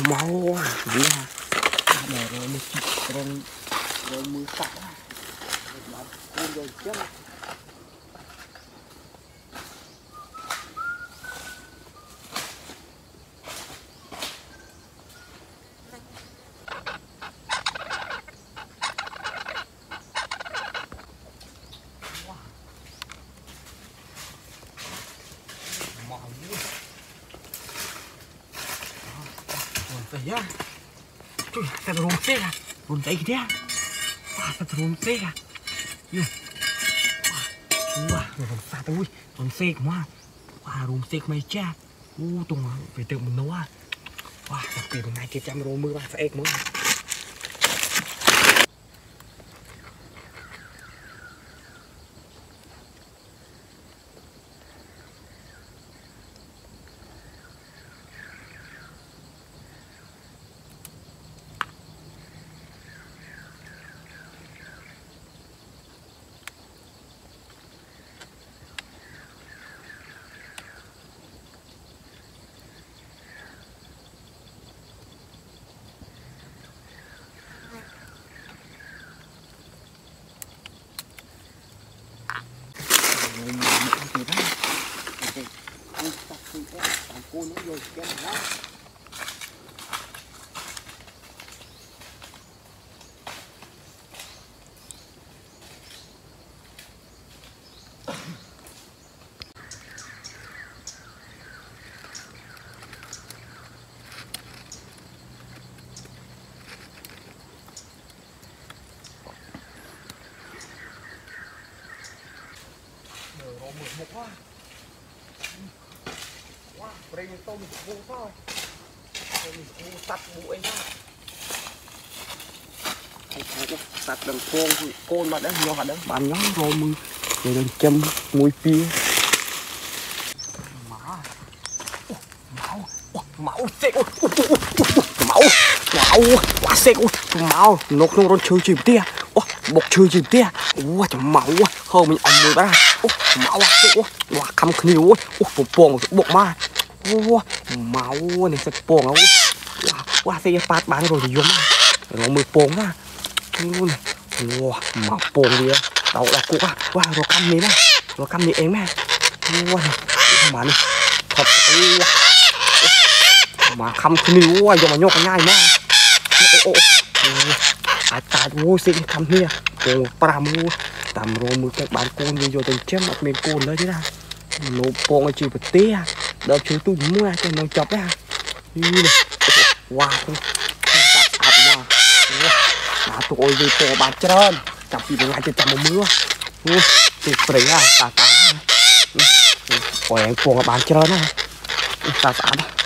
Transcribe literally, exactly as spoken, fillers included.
máu à để rồi một rồi rồi mưa sạch á rồi rồi chứ ya, cuy, saya belum sega, belum saya gitu ya, wah, saya belum sega, yuk, wah, belum satu, wih, belum sega mah, wah, belum sega macam, uh, tunggu, phải tự mình nấu à, wah, tapi bên này kia trăm rồi mưa ba sega mah. Cô nó rồi cái đó rồi một một quá quá đây mình tôm vô thôi mình mua sắt bụi anh ha sắt đằng con côn mà đấy nhỏ đấy bàn nhóm rồi mưa rồi đằng châm mùi pia máu máu máu xe máu máu quá xe máu nó không còn chơi chìm tia bọc chơi chìm tia ua chấm máu hơn mình ăn mùi ba máu xe quá cắm khniu ua bồng bọc ma ua máu này sẽ bồng ua quá xe phát bán rồi thì vô mà nó mới bồng á luôn ua máu bồng đi đầu là cụ á quá rồi cắm này mà rồi cắm này em mà ua này mà này thật ua mà khăm khniu ua giờ mà nhóc nhai mà ô ô à ta mua xin khăm here cô pram mua tầm rồi một cái bán côn đi vô từng chém mặt miền côn đấy chứ ra nộp bông chỉ một tia đợt chúng tôi mua cho nó chọc ra như này wow không sạch sạch mà à tụi về tổ bán trơn chọc gì ngay trên tầm mưa thì phải à tà tà ôi anh cuồng bán trơn á tà tà